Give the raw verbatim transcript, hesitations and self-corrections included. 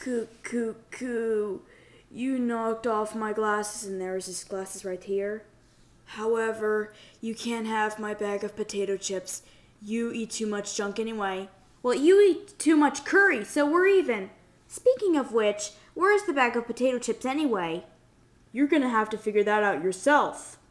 Coo, coo, coo. You knocked off my glasses and there's these glasses right here. However, you can't have my bag of potato chips. You eat too much junk anyway. Well, you eat too much curry, so we're even. Speaking of which, where's the bag of potato chips anyway? You're gonna have to figure that out yourself.